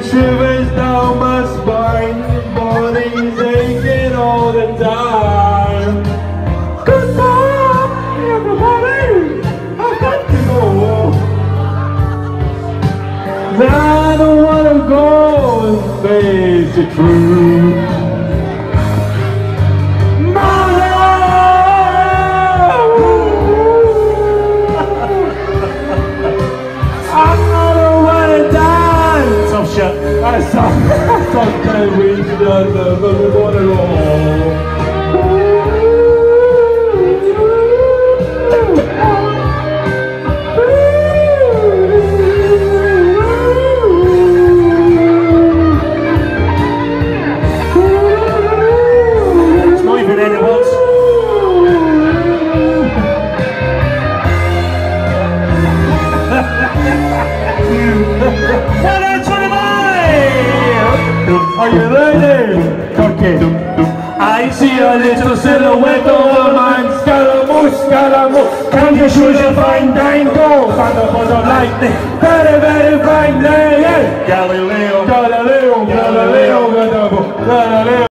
send shivers down my spine. Body's aching all the time. Goodbye, everybody. I've got to go. I don't wanna go and face the truth. I sometimes wish that the water roll. It's not even any words. Are you ready? Okay. I see a little silhouette over mine. Scaramouche, Scaramouche. Can you choose your fine dine? Go, thunderbolt of lightning. Very, very fine day. Galileo, Galileo, Galileo, Galileo, Galileo.